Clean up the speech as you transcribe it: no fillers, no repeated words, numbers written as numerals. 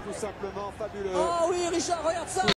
tout simplement fabuleux. Oh oui, Richard, regarde ça.